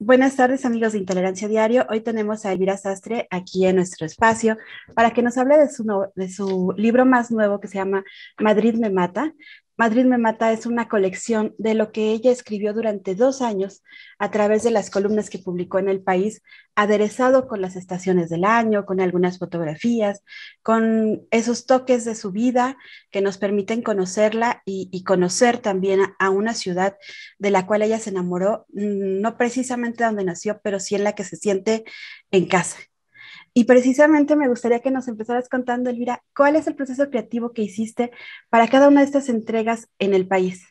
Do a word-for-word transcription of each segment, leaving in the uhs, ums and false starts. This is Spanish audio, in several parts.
Buenas tardes, amigos de Intolerancia Diario. Hoy tenemos a Elvira Sastre aquí en nuestro espacio para que nos hable de su, no- de su libro más nuevo que se llama Madrid me mata. Madrid me mata es una colección de lo que ella escribió durante dos años a través de las columnas que publicó en El País, aderezado con las estaciones del año, con algunas fotografías, con esos toques de su vida que nos permiten conocerla y, y conocer también a, a una ciudad de la cual ella se enamoró, mm, no precisamente donde nació, pero sí en la que se siente en casa. Y precisamente me gustaría que nos empezaras contando, Elvira, ¿cuál es el proceso creativo que hiciste para cada una de estas entregas en El País?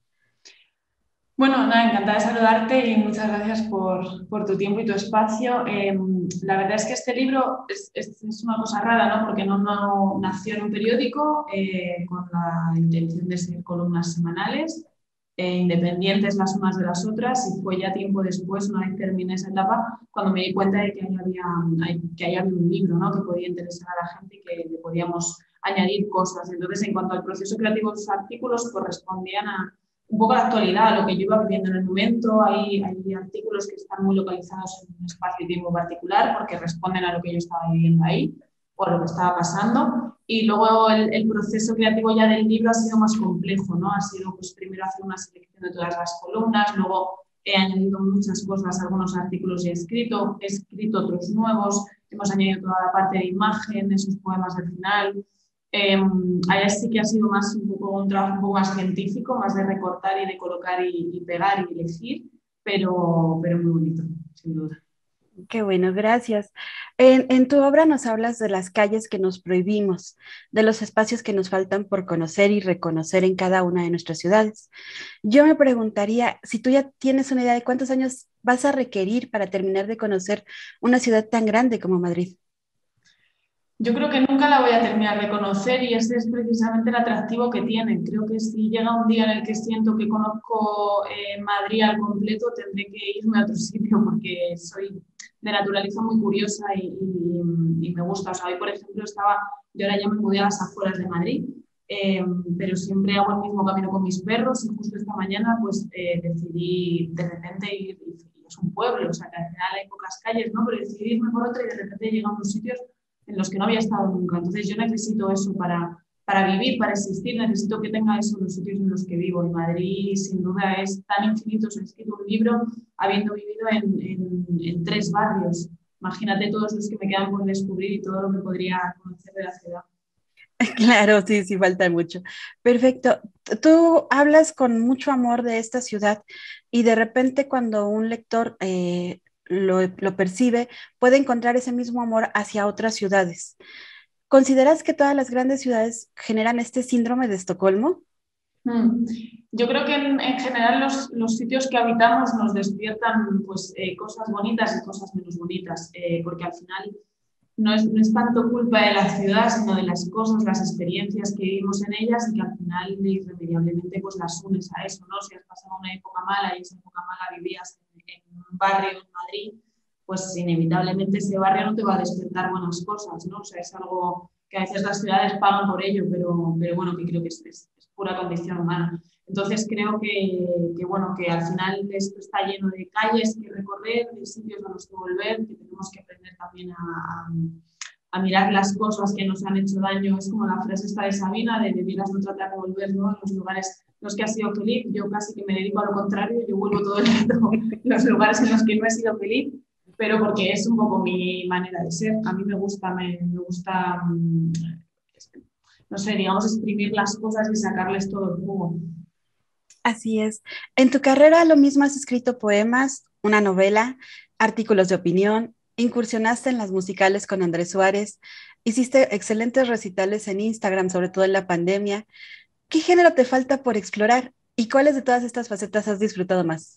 Bueno, nada, encantada de saludarte y muchas gracias por, por tu tiempo y tu espacio. Eh, la verdad es que este libro es, es- es una cosa rara, ¿no? Porque no, no nació en un periódico eh, con la intención de ser columnas semanales, eh, independientes las unas de las otras, y fue ya tiempo después, una vez terminé esa etapa, cuando me di cuenta de que ahí había, hay- que ahí había un libro, ¿no? Que podía interesar a la gente y que le podíamos añadir cosas. Entonces, en cuanto al proceso creativo de los artículos, correspondían a un poco la actualidad, lo que yo iba viviendo en el momento. Hay, hay artículos que están muy localizados en un espacio y tiempo particular porque responden a lo que yo estaba viviendo ahí o a lo que estaba pasando. Y luego el, el proceso creativo ya del libro ha sido más complejo, ¿no? Ha sido pues primero hacer una selección de todas las columnas, luego he añadido muchas cosas, algunos artículos ya he escrito, he escrito otros nuevos, hemos añadido toda la parte de imagen, esos poemas del final. Eh, Allá sí que ha sido más un poco un trabajo un poco más científico, más de recortar y de colocar y, y pegar y elegir, pero, pero muy bonito, sin duda. Qué bueno, gracias. En, en tu obra nos hablas de las calles que nos prohibimos, de los espacios que nos faltan por conocer y reconocer en cada una de nuestras ciudades. Yo me preguntaría si tú ya tienes una idea de cuántos años vas a requerir para terminar de conocer una ciudad tan grande como Madrid. Yo creo que nunca la voy a terminar de conocer y ese es precisamente el atractivo que tiene. Creo que si llega un día en el que siento que conozco eh, Madrid al completo, tendré que irme a otro sitio porque soy de naturaleza muy curiosa y, y- y me gusta. O sea, hoy, por ejemplo, estaba, yo ahora ya me mudé a las afueras de Madrid, eh, pero siempre hago el mismo camino con mis perros y justo esta mañana pues eh, decidí de repente ir, y es un pueblo, o sea, que al final hay pocas calles, ¿no? Pero decidí irme por otra y de repente llegué a unos sitios en los que no había estado nunca. Entonces yo necesito eso para, para vivir, para existir, necesito que tenga eso en los sitios en los que vivo. Y Madrid sin duda es tan infinito. He escrito un libro habiendo vivido en, en, en tres barrios. Imagínate todos los que me quedan por descubrir y todo lo que podría conocer de la ciudad. Claro, sí, sí, falta mucho. Perfecto. T- Tú hablas con mucho amor de esta ciudad y de repente cuando un lector eh, lo, lo percibe, puede encontrar ese mismo amor hacia otras ciudades. ¿Consideras que todas las grandes ciudades generan este síndrome de Estocolmo? Mm. Yo creo que en, en general los, los, sitios que habitamos nos despiertan pues, eh, cosas bonitas y cosas menos bonitas, eh, porque al final no es, no es tanto culpa de la ciudad, sino de las cosas, las experiencias que vivimos en ellas y que al final irremediablemente pues las unes a eso, ¿no? Si has pasado una época mala y esa época mala vivías en, en un barrio en Madrid, pues inevitablemente ese barrio no te va a despertar buenas cosas, ¿no? O sea, es algo que a veces las ciudades pagan por ello, pero, pero bueno, que creo que es, es, es pura condición humana. Entonces creo que, que, bueno, que al final esto está lleno de calles que recorrer, de sitios a los que volver, que tenemos que aprender también a, a, a mirar las cosas que nos han hecho daño. Es como la frase esta de Sabina, de debieras no tratar de volver, ¿no? En los lugares en los que has sido feliz. Yo casi que me dedico a lo contrario, yo vuelvo todo el rato en los lugares en los que no he sido feliz, pero porque es un poco mi manera de ser. A mí me gusta, me, me gusta, no sé, digamos, exprimir las cosas y sacarles todo el jugo. Así es. En tu carrera lo mismo has escrito poemas, una novela, artículos de opinión, incursionaste en las musicales con Andrés Suárez, hiciste excelentes recitales en Instagram, sobre todo en la pandemia. ¿Qué género te falta por explorar y cuáles de todas estas facetas has disfrutado más?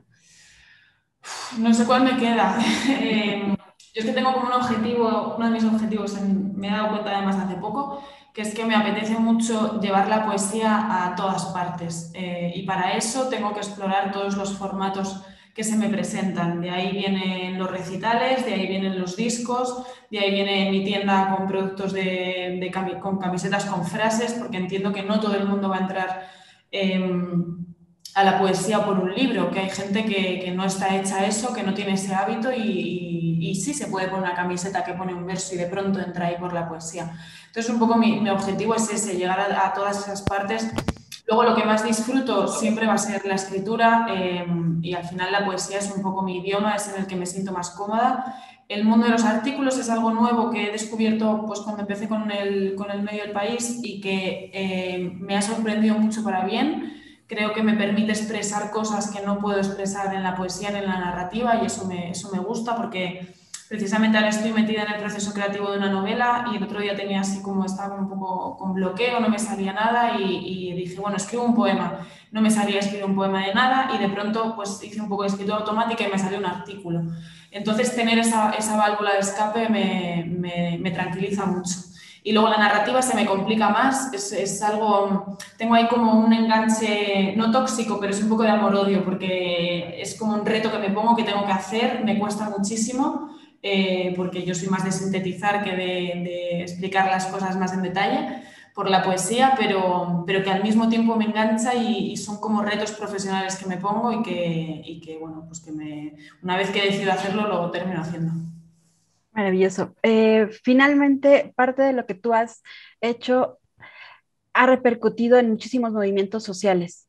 No sé cuál me queda. Eh, yo es que tengo como un objetivo, uno de mis objetivos, en- me he dado cuenta además hace poco, que es que me apetece mucho llevar la poesía a todas partes. Eh, y para eso tengo que explorar todos los formatos que se me presentan. De ahí vienen los recitales, de ahí vienen los discos, de ahí viene mi tienda con productos de, de cami- con camisetas con frases, porque entiendo que no todo el mundo va a entrar. Eh, a la poesía por un libro, que hay gente que, que no está hecha a eso, que no tiene ese hábito y, y, y sí se puede poner una camiseta que pone un verso y de pronto entra ahí por la poesía. Entonces un poco mi, mi objetivo es ese, llegar a, a todas esas partes. Luego lo que más disfruto siempre va a ser la escritura eh, y al final la poesía es un poco mi idioma, es en el que me siento más cómoda. El mundo de los artículos es algo nuevo que he descubierto pues, cuando empecé con el, con el medio del país y que eh, me ha sorprendido mucho para bien. Creo que me permite expresar cosas que no puedo expresar en la poesía ni en la narrativa y eso me, eso me gusta porque precisamente ahora estoy metida en el proceso creativo de una novela y el otro día tenía así como estaba un poco con bloqueo, no me salía nada y, y dije, bueno, escribo un poema. No me salía escribir un poema de nada y de pronto pues hice un poco de escritura automática y me salió un artículo. Entonces tener esa, esa válvula de escape me, me, me tranquiliza mucho. Y luego la narrativa se me complica más, es, es algo, tengo ahí como un enganche, no tóxico, pero es un poco de amor-odio, porque es como un reto que me pongo, que tengo que hacer, me cuesta muchísimo, eh, porque yo soy más de sintetizar que de, de explicar las cosas más en detalle por la poesía, pero, pero que al mismo tiempo me engancha y, y son como retos profesionales que me pongo y que, y que bueno, pues que me, una vez que decido hacerlo, lo termino haciendo. Maravilloso. Eh, finalmente, parte de lo que tú has hecho ha repercutido en muchísimos movimientos sociales.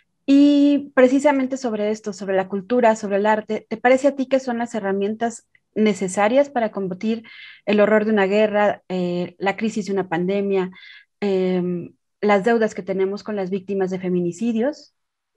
Y precisamente sobre esto, sobre la cultura, sobre el arte, ¿te parece a ti que son las herramientas necesarias para combatir el horror de una guerra, eh, la crisis de una pandemia, eh, las deudas que tenemos con las víctimas de feminicidios?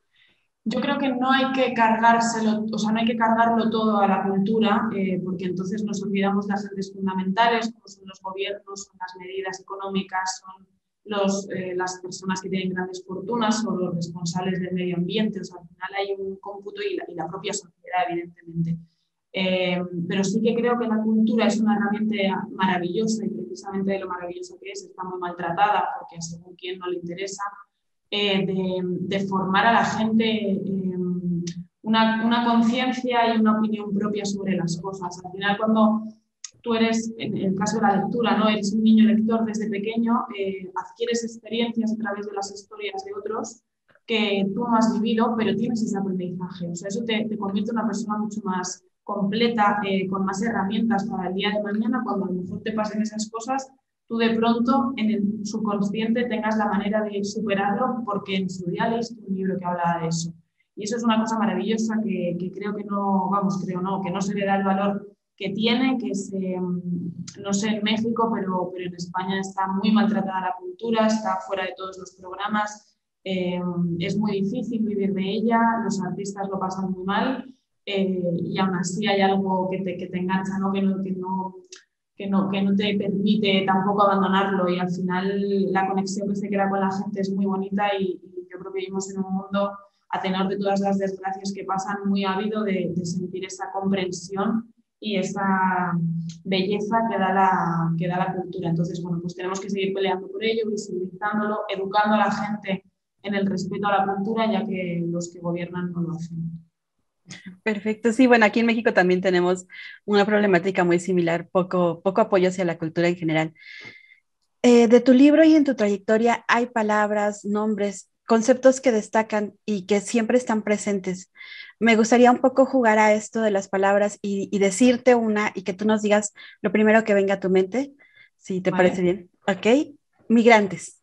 Yo creo que no hay que cargárselo, o sea, no hay que cargarlo todo a la cultura, eh, porque entonces nos olvidamos de las redes fundamentales, como son los gobiernos, son las medidas económicas, son los, eh, las personas que tienen grandes fortunas o los responsables del medio ambiente. O sea, al final hay un cómputo y la, y la propia sociedad, evidentemente. Eh, pero sí que creo que la cultura es una herramienta maravillosa y precisamente de lo maravillosa que es, está muy maltratada porque según quien no le interesa eh, de, de, formar a la gente eh, una, una conciencia y una opinión propia sobre las cosas. Al final, cuando tú eres, en el caso de la lectura, ¿no? Eres un niño lector desde pequeño, eh, adquieres experiencias a través de las historias de otros que tú no has vivido, pero tienes ese aprendizaje. O sea, eso te, te convierte en una persona mucho más completa, eh, con más herramientas para el día de mañana, cuando a lo mejor te pasen esas cosas, tú de pronto en el subconsciente tengas la manera de superarlo porque en su día leíste un libro que hablaba de eso. Y eso es una cosa maravillosa que, que creo que no, vamos, creo no, que no se le da el valor que tiene, que se, no sé en México, pero, pero en España está muy maltratada la cultura, está fuera de todos los programas, eh, es muy difícil vivir de ella, los artistas lo pasan muy mal eh, y aún así hay algo que te, que te engancha, ¿no? Que no, que no que no, que no te permite tampoco abandonarlo y al final la conexión que se crea con la gente es muy bonita y, y yo creo que vivimos en un mundo, a tenor de todas las desgracias que pasan, muy ávido de, de sentir esa comprensión y esa belleza que da, la, que da la cultura. Entonces, bueno, pues tenemos que seguir peleando por ello, visibilizándolo, educando a la gente en el respeto a la cultura, ya que los que gobiernan no lo hacen. Perfecto, sí, bueno, aquí en México también tenemos una problemática muy similar, poco, poco apoyo hacia la cultura en general. Eh, de tu libro y en tu trayectoria hay palabras, nombres, conceptos que destacan y que siempre están presentes. Me gustaría un poco jugar a esto de las palabras y, y decirte una y que tú nos digas lo primero que venga a tu mente, si te parece ¿Vale? bien. ¿Ok? Migrantes.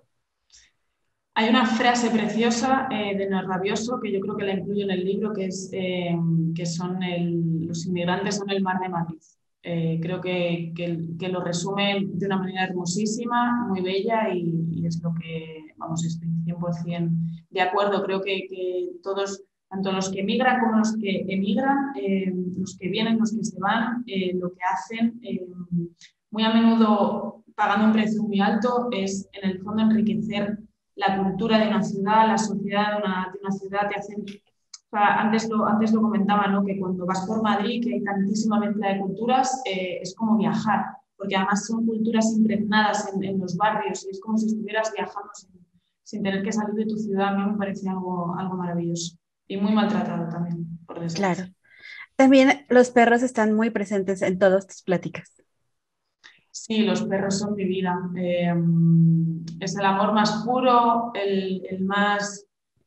Hay una frase preciosa eh, de No es rabioso que yo creo que la incluyo en el libro, que es eh, que son el, los inmigrantes son el mar de Madrid. Eh, creo que, que, que, lo resume de una manera hermosísima, muy bella y, y es lo que, vamos, estoy cien por ciento de acuerdo. Creo que, que todos, tanto los que emigran como los que emigran, eh, los que vienen, los que se van, eh, lo que hacen, eh, muy a menudo pagando un precio muy alto, es en el fondo enriquecer la cultura de una ciudad, la sociedad de una, de una ciudad te hacen... O sea, antes, lo, antes lo comentaba, ¿no? Que cuando vas por Madrid, que hay tantísima mezcla de culturas, eh, es como viajar, porque además son culturas impregnadas en, en los barrios y es como si estuvieras viajando sin, sin tener que salir de tu ciudad. A mí me parece algo, algo maravilloso y muy maltratado también, por Claro. desgracia. También los perros están muy presentes en todas tus pláticas. Sí, los perros son mi vida. Eh, es el amor más puro, el, el más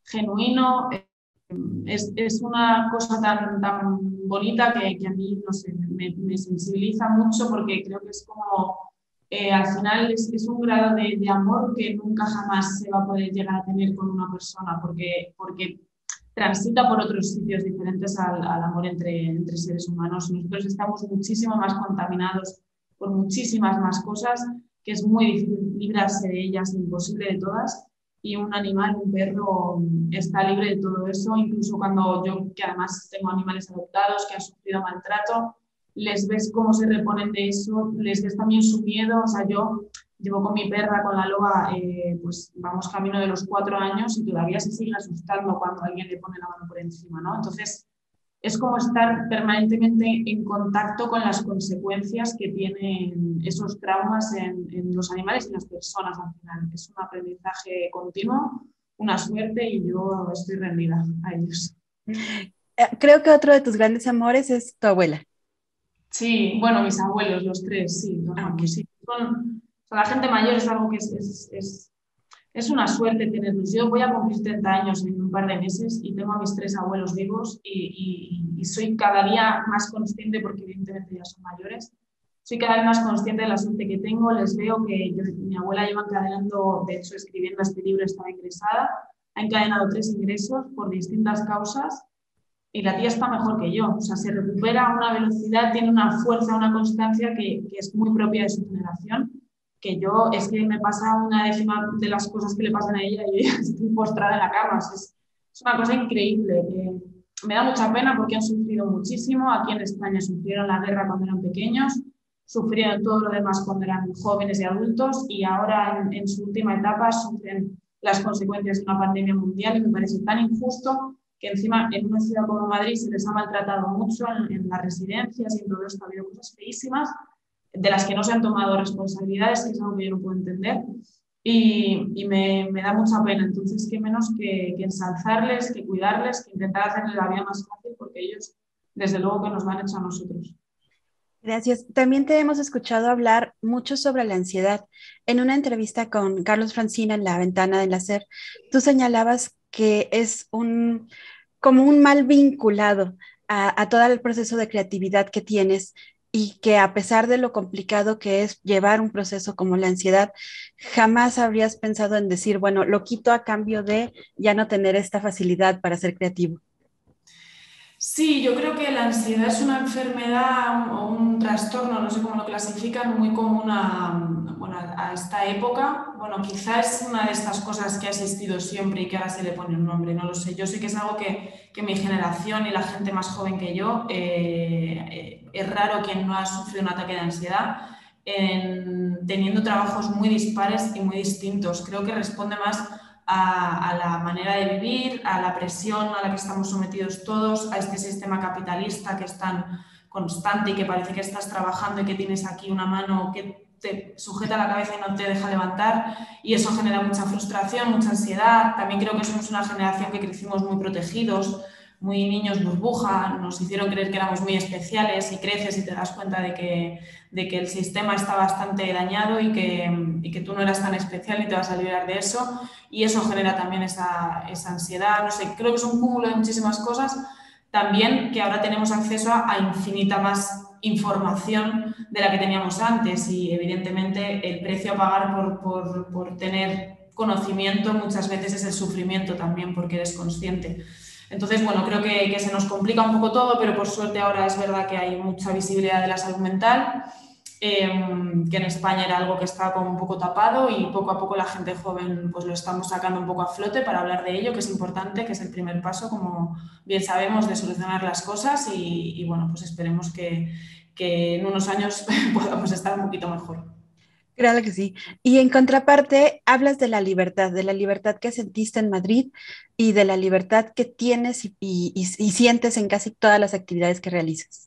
genuino. Es, es una cosa tan, tan bonita que, que a mí, no sé, me, me sensibiliza mucho porque creo que es como, eh, al final es, es un grado de, de amor que nunca jamás se va a poder llegar a tener con una persona porque, porque transita por otros sitios diferentes al, al amor entre, entre seres humanos. Nosotros estamos muchísimo más contaminados por muchísimas más cosas, que es muy difícil librarse de ellas, imposible de todas. Y un animal, un perro, está libre de todo eso, incluso cuando yo, que además tengo animales adoptados, que han sufrido maltrato, les ves cómo se reponen de eso, les ves también su miedo. O sea, yo llevo con mi perra, con la loba, eh, pues vamos camino de los cuatro años y todavía se sigue asustando cuando alguien le pone la mano por encima, ¿no? Entonces, es como estar permanentemente en contacto con las consecuencias que tienen esos traumas en, en los animales y las personas al final. Es un aprendizaje continuo, una suerte y yo estoy rendida a ellos. Creo que otro de tus grandes amores es tu abuela. Sí, bueno, mis abuelos, los tres, sí, los Ah, amo, ok. sí. Son, o sea, la gente mayor es algo que es, es, es Es una suerte tenerlos. Yo voy a cumplir treinta años en un par de meses y tengo a mis tres abuelos vivos y, y, y soy cada día más consciente, porque evidentemente ya son mayores, soy cada vez más consciente de la suerte que tengo. Les veo que yo, mi abuela lleva encadenando, de hecho escribiendo este libro estaba ingresada, ha encadenado tres ingresos por distintas causas y la tía está mejor que yo. O sea, se recupera a una velocidad, tiene una fuerza, una constancia que, que es muy propia de su generación, que yo, es que me pasa una décima de las cosas que le pasan a ella y yo ya estoy postrada en la cama. O sea, es, es una cosa increíble. Eh, me da mucha pena porque han sufrido muchísimo. Aquí en España sufrieron la guerra cuando eran pequeños, sufrieron todo lo demás cuando eran jóvenes y adultos y ahora en, en su última etapa sufren las consecuencias de una pandemia mundial y me parece tan injusto que encima en una ciudad como Madrid se les ha maltratado mucho en, en las residencias y en todo esto ha habido cosas feísimas de las que no se han tomado responsabilidades, que es algo que yo no puedo entender, y, y me, me, da mucha pena. Entonces, qué menos que, que ensalzarles, que cuidarles, que intentar hacerles la vida más fácil, porque ellos, desde luego, que nos lo han hecho a nosotros. Gracias. También te hemos escuchado hablar mucho sobre la ansiedad. En una entrevista con Carlos Francina en La Ventana del Hacer, tú señalabas que es un, como un mal vinculado a, a todo el proceso de creatividad que tienes y que a pesar de lo complicado que es llevar un proceso como la ansiedad, jamás habrías pensado en decir, bueno, lo quito a cambio de ya no tener esta facilidad para ser creativo. Sí, yo creo que la ansiedad es una enfermedad o un trastorno, no sé cómo lo clasifican, muy común a, bueno, a esta época. Bueno, quizás es una de estas cosas que ha existido siempre y que ahora se le pone un nombre, no lo sé. Yo sé que es algo que, que mi generación y la gente más joven que yo, eh, eh, es raro quien no ha sufrido un ataque de ansiedad, en, teniendo trabajos muy dispares y muy distintos. Creo que responde más A, a la manera de vivir, a la presión a la que estamos sometidos todos, a este sistema capitalista que es tan constante y que parece que estás trabajando y que tienes aquí una mano que te sujeta la cabeza y no te deja levantar, y eso genera mucha frustración, mucha ansiedad. También creo que somos una generación que crecimos muy protegidos, muy niños burbuja, nos hicieron creer que éramos muy especiales y creces y te das cuenta de que, de que el sistema está bastante dañado y que, y que tú no eras tan especial y te vas a liberar de eso, y eso genera también esa, esa ansiedad. No sé, creo que es un cúmulo de muchísimas cosas. También que ahora tenemos acceso a, a infinita más información de la que teníamos antes y evidentemente el precio a pagar por, por, por tener conocimiento muchas veces es el sufrimiento también, porque eres consciente. Entonces, bueno, creo que, que se nos complica un poco todo, pero por suerte ahora es verdad que hay mucha visibilidad de la salud mental, eh, que en España era algo que estaba como un poco tapado y poco a poco la gente joven pues lo estamos sacando un poco a flote para hablar de ello, que es importante, que es el primer paso, como bien sabemos, de solucionar las cosas y, y bueno, pues esperemos que, que en unos años podamos estar un poquito mejor. Claro que sí. Y en contraparte, hablas de la libertad, de la libertad que sentiste en Madrid y de la libertad que tienes y, y, y, y sientes en casi todas las actividades que realizas.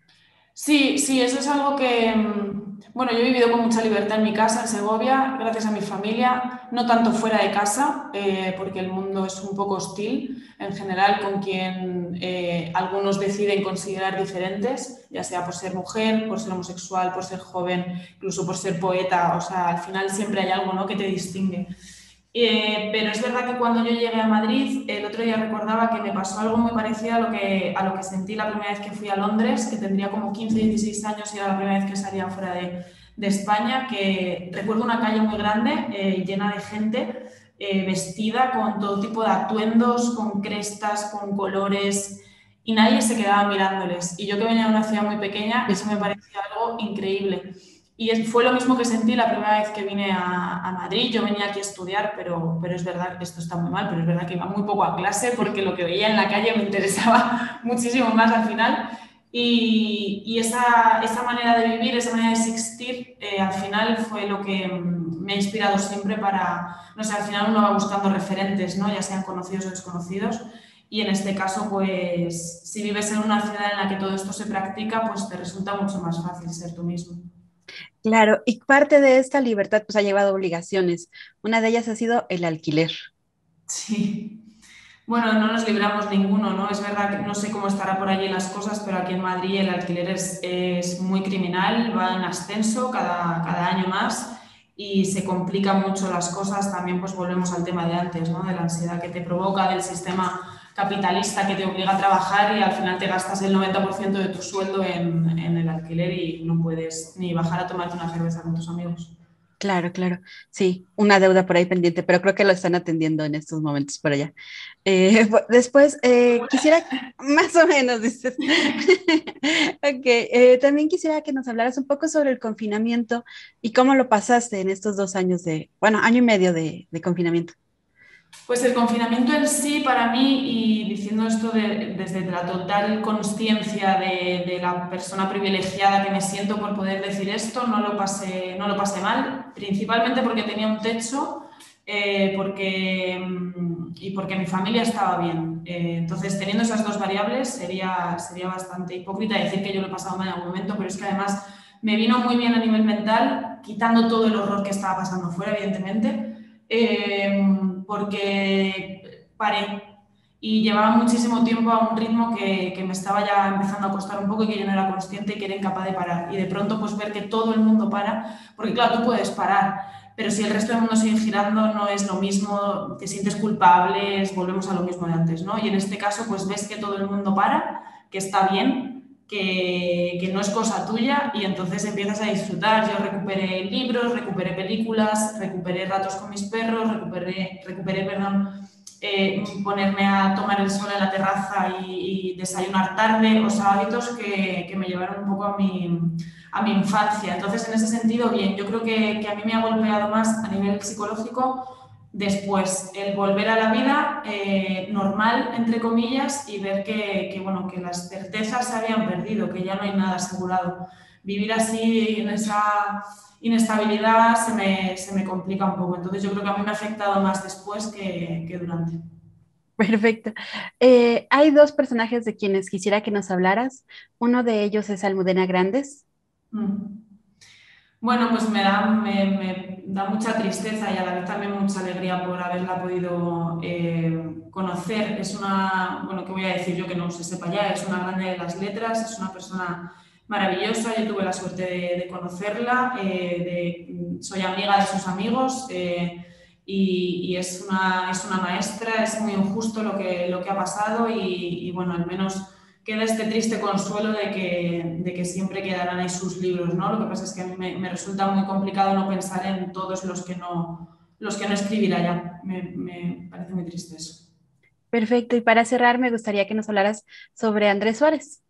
Sí, sí, eso es algo que, bueno, yo he vivido con mucha libertad en mi casa, en Segovia, gracias a mi familia, no tanto fuera de casa, eh, porque el mundo es un poco hostil en general con quien eh, algunos deciden considerar diferentes, ya sea por ser mujer, por ser homosexual, por ser joven, incluso por ser poeta. O sea, al final siempre hay algo, ¿no?, que te distingue. Eh, pero es verdad que cuando yo llegué a Madrid, el otro día recordaba que me pasó algo muy parecido a lo que, a lo que sentí la primera vez que fui a Londres, que tendría como quince, dieciséis años y era la primera vez que salía fuera de, de España, que recuerdo una calle muy grande, eh, llena de gente, eh, vestida con todo tipo de atuendos, con crestas, con colores, y nadie se quedaba mirándoles. Y yo que venía de una ciudad muy pequeña, eso me parecía algo increíble. Y es, fue lo mismo que sentí la primera vez que vine a, a Madrid. Yo venía aquí a estudiar, pero, pero es verdad que esto está muy mal, pero es verdad que iba muy poco a clase porque lo que veía en la calle me interesaba muchísimo más al final. Y, y esa, esa manera de vivir, esa manera de existir, eh, al final fue lo que mm, me ha inspirado siempre para, no sé, al final uno va buscando referentes, ¿no? Ya sean conocidos o desconocidos. Y en este caso, pues, si vives en una ciudad en la que todo esto se practica, pues te resulta mucho más fácil ser tú mismo. Claro, y parte de esta libertad pues ha llevado obligaciones. Una de ellas ha sido el alquiler. Sí. Bueno, no nos libramos ninguno, ¿no? Es verdad que no sé cómo estará por allí las cosas, pero aquí en Madrid el alquiler es, es muy criminal, va en ascenso cada, cada año más y se complican mucho las cosas. También pues volvemos al tema de antes, ¿no? De la ansiedad que te provoca, del sistema capitalista que te obliga a trabajar y al final te gastas el noventa por ciento de tu sueldo en, en el alquiler y no puedes ni bajar a tomarte una cerveza con tus amigos. Claro, claro. Sí, una deuda por ahí pendiente, pero creo que lo están atendiendo en estos momentos por allá. Eh, bu- después, eh, quisiera, más o menos, dices. Ok, eh, también quisiera que nos hablaras un poco sobre el confinamiento y cómo lo pasaste en estos dos años de, bueno, año y medio de, de confinamiento. Pues el confinamiento en sí, para mí, y diciendo esto de- desde la total conciencia de, de la persona privilegiada que me siento por poder decir esto, no lo pasé, no lo pasé mal, principalmente porque tenía un techo eh, porque, mm, y porque mi familia estaba bien. Eh, entonces, teniendo esas dos variables, sería, sería bastante hipócrita decir que yo lo he pasado mal en algún momento, pero es que además me vino muy bien a nivel mental, quitando todo el horror que estaba pasando fuera, evidentemente. Eh, porque paré y llevaba muchísimo tiempo a un ritmo que, que me estaba ya empezando a costar un poco y que yo no era consciente y que era incapaz de parar. Y de pronto pues ver que todo el mundo para, porque claro, tú puedes parar, pero si el resto del mundo sigue girando no es lo mismo, te sientes culpable, volvemos a lo mismo de antes, ¿no? Y en este caso pues ves que todo el mundo para, que está bien, que, que, no es cosa tuya y entonces empiezas a disfrutar. Yo recuperé libros, recuperé películas, recuperé ratos con mis perros, recuperé, recuperé perdón, eh, ponerme a tomar el sol en la terraza y, y desayunar tarde, o sea, hábitos que, que me llevaron un poco a mi, a mi infancia. Entonces, en ese sentido, bien, yo creo que, que a mí me ha golpeado más a nivel psicológico después el volver a la vida eh, normal, entre comillas, y ver que, que, bueno, que las certezas se habían perdido, que ya no hay nada asegurado. Vivir así en esa inestabilidad se me, se me complica un poco. Entonces yo creo que a mí me ha afectado más después que, que durante. Perfecto. Eh, hay dos personajes de quienes quisiera que nos hablaras. Uno de ellos es Almudena Grandes. Mm. Bueno, pues me da, me, me da mucha tristeza y a la vez también mucha alegría por haberla podido eh, conocer. Es una, bueno, ¿qué voy a decir yo que no se sepa ya? Es una grande de las letras, es una persona maravillosa. Yo tuve la suerte de, de conocerla, eh, de, soy amiga de sus amigos eh, y, y es, una, es una maestra. Es muy injusto lo que, lo que ha pasado y, y bueno, al menos queda este triste consuelo de que, de que siempre quedarán ahí sus libros, ¿no? Lo que pasa es que a mí me, me resulta muy complicado no pensar en todos los que no, los que no escribirá ya. Me, me parece muy triste eso. Perfecto. Y para cerrar, me gustaría que nos hablaras sobre Andrés Suárez.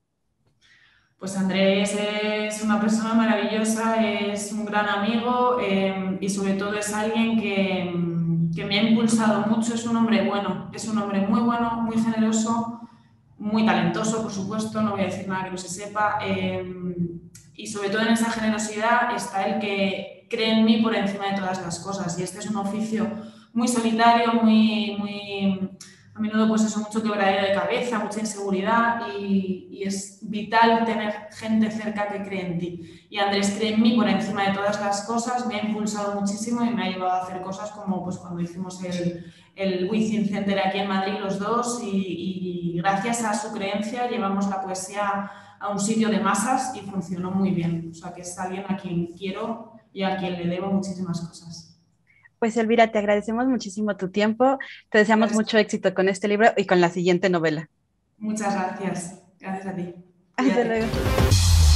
Pues Andrés es una persona maravillosa, es un gran amigo eh, y sobre todo es alguien que, que me ha impulsado mucho. Es un hombre bueno, es un hombre muy bueno, muy generoso, muy talentoso, por supuesto, no voy a decir nada que no se sepa. Eh, y sobre todo en esa generosidad está el que cree en mí por encima de todas las cosas. Y este es un oficio muy solitario, muy, muy a menudo pues eso, mucho quebradero de cabeza, mucha inseguridad y, y es vital tener gente cerca que cree en ti. Y Andrés cree en mí por encima de todas las cosas, me ha impulsado muchísimo y me ha llevado a hacer cosas como pues cuando hicimos el, el Within Center aquí en Madrid los dos y, y gracias a su creencia llevamos la poesía a un sitio de masas y funcionó muy bien. O sea que es alguien a quien quiero y a quien le debo muchísimas cosas. Pues Elvira, te agradecemos muchísimo tu tiempo, te deseamos Gracias. mucho éxito con este libro y con la siguiente novela. Muchas gracias. Gracias a ti. Hasta Cuídate. luego.